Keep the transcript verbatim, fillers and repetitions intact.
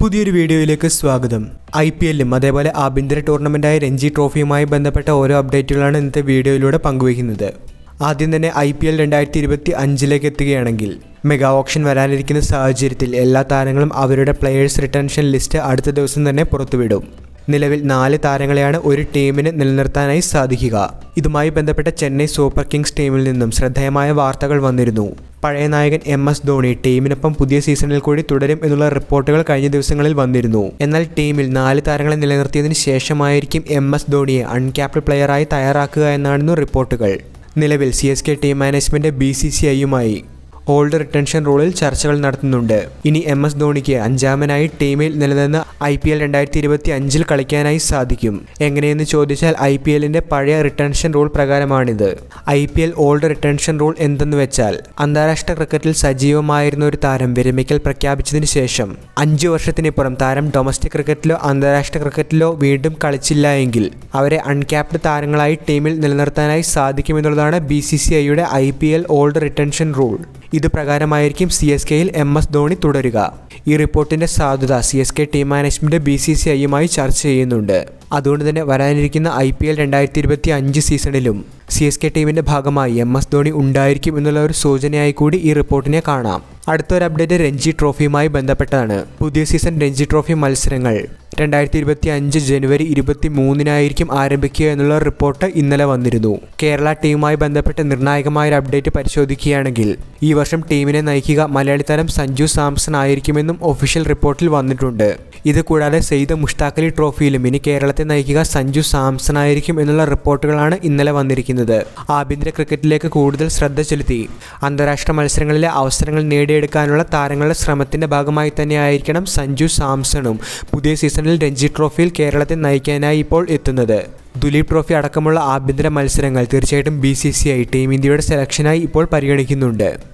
പുതിയൊരു വീഡിയോയിലേക്ക് സ്വാഗതം. ഐ പി എല്ലും അതേപോലെ ആഭ്യന്തര ടൂർണമെന്റായ രഞ്ജി ട്രോഫിയുമായി ബന്ധപ്പെട്ട ഓരോ അപ്ഡേറ്റുകളാണ് ഇന്നത്തെ വീഡിയോയിലൂടെ പങ്കുവയ്ക്കുന്നത്. ആദ്യം തന്നെ ഐ പി എൽ രണ്ടായിരത്തി ഇരുപത്തി അഞ്ചിലേക്ക് എത്തുകയാണെങ്കിൽ മെഗാ ഓപ്ഷൻ വരാനിരിക്കുന്ന സാഹചര്യത്തിൽ എല്ലാ താരങ്ങളും അവരുടെ പ്ലെയേഴ്സ് റിട്ടൻഷൻ ലിസ്റ്റ് അടുത്ത ദിവസം തന്നെ പുറത്തുവിടും. നിലവിൽ നാല് താരങ്ങളെയാണ് ഒരു ടീമിന് നിലനിർത്താനായി സാധിക്കുക. ഇതുമായി ബന്ധപ്പെട്ട ചെന്നൈ സൂപ്പർ കിങ്സ് ടീമിൽ നിന്നും ശ്രദ്ധേയമായ വാർത്തകൾ വന്നിരുന്നു. പഴയ നായകൻ എം എസ് ധോണി ടീമിനൊപ്പം പുതിയ സീസണിൽ കൂടി തുടരും എന്നുള്ള റിപ്പോർട്ടുകൾ കഴിഞ്ഞ ദിവസങ്ങളിൽ വന്നിരുന്നു. എന്നാൽ ടീമിൽ നാല് താരങ്ങളെ നിലനിർത്തിയതിനു ശേഷമായിരിക്കും എം എസ് ധോണിയെ അൺക്യാപ്ഡ് പ്ലെയറായി തയ്യാറാക്കുക എന്നായിരുന്നു റിപ്പോർട്ടുകൾ. നിലവിൽ C S K team management B C C ഐയുമായി ഓൾഡ് റിട്ടൻഷൻ റൂളിൽ ചർച്ചകൾ നടത്തുന്നുണ്ട്. ഇനി എം എസ് ധോണിക്ക് അഞ്ചാമനായി ടീമിൽ നിലനിന്ന് ഐ പി എൽ രണ്ടായിരത്തി ഇരുപത്തി അഞ്ചിൽ കളിക്കാനായി സാധിക്കും. എങ്ങനെയെന്ന് ചോദിച്ചാൽ ഐ പി എല്ലിന്റെ പഴയ റിട്ടൻഷൻ റൂൾ പ്രകാരമാണിത്. I P L old retention rule എന്തെന്ന് വെച്ചാൽ അന്താരാഷ്ട്ര ക്രിക്കറ്റിൽ സജീവമായിരുന്ന ഒരു താരം വിരമിക്കൽ പ്രഖ്യാപിച്ചതിന് ശേഷം അഞ്ചു വർഷത്തിനിപ്പുറം താരം ഡൊമസ്റ്റിക് ക്രിക്കറ്റിലോ അന്താരാഷ്ട്ര ക്രിക്കറ്റിലോ വീണ്ടും കളിച്ചില്ല എങ്കിൽ അവരെ അൺക്യാപ്ഡ് താരങ്ങളായി ടീമിൽ നിലനിർത്താനായി സാധിക്കുമെന്നുള്ളതാണ് ബി സി സി ഐയുടെ I P L old retention rule. ഇത് പ്രകാരമായിരിക്കും സി എസ് കെയിൽ എം എസ് ധോണി തുടരുക. ഈ റിപ്പോർട്ടിന്റെ സാധുത C S K team management B C C ഐയുമായി ചർച്ച ചെയ്യുന്നുണ്ട്. അതുകൊണ്ട് തന്നെ വരാനിരിക്കുന്ന ഐ പി എൽ രണ്ടായിരത്തി ഇരുപത്തി അഞ്ച് സീസണിലും സി എസ് കെ ടീമിന്റെ ഭാഗമായി എം എസ് ധോണി ഉണ്ടായിരിക്കും എന്നുള്ള ഒരു സൂചനയായി കൂടി ഈ റിപ്പോർട്ടിനെ കാണാം. അടുത്തൊരു അപ്ഡേറ്റ് രഞ്ജി ട്രോഫിയുമായി ബന്ധപ്പെട്ടതാണ്. പുതിയ സീസൺ രഞ്ജി ട്രോഫി മത്സരങ്ങൾ രണ്ടായിരത്തി ഇരുപത്തി അഞ്ച് ജനുവരി ഇരുപത്തി മൂന്നിനായിരിക്കും ആരംഭിക്കുക എന്നുള്ള റിപ്പോർട്ട് ഇന്നലെ വന്നിരുന്നു. കേരള ടീമുമായി ബന്ധപ്പെട്ട് നിർണായകമായ ഒരു അപ്ഡേറ്റ് പരിശോധിക്കുകയാണെങ്കിൽ ഈ വർഷം ടീമിനെ നയിക്കുക മലയാളി താരം സഞ്ജു സാംസൺ ആയിരിക്കുമെന്നും ഒഫീഷ്യൽ റിപ്പോർട്ടിൽ വന്നിട്ടുണ്ട്. ഇത് കൂടാതെ സെയ്ദ് മുഷ്താഖ് അലി ട്രോഫിയിലും ഇനി കേരളത്തെ നയിക്കുക സഞ്ജു സാംസൺ ആയിരിക്കും എന്നുള്ള റിപ്പോർട്ടുകളാണ് ഇന്നലെ വന്നിരിക്കുന്നത്. ആഭ്യന്തര ക്രിക്കറ്റിലേക്ക് കൂടുതൽ ശ്രദ്ധ ചെലുത്തി അന്താരാഷ്ട്ര മത്സരങ്ങളിലെ അവസരങ്ങൾ നേടിയെടുക്കാനുള്ള താരങ്ങളുടെ ശ്രമത്തിന്റെ ഭാഗമായി തന്നെയായിരിക്കണം സഞ്ജു സാംസണും പുതിയ സീസണിൽ രഞ്ജി ട്രോഫിയിൽ കേരളത്തെ നയിക്കാനായി ഇപ്പോൾ എത്തുന്നത്. ദുലീപ് ട്രോഫി അടക്കമുള്ള ആഭ്യന്തര മത്സരങ്ങൾ തീർച്ചയായിട്ടും B C C I team ഇന്ത്യയുടെ സെലക്ഷനായി ഇപ്പോൾ പരിഗണിക്കുന്നുണ്ട്.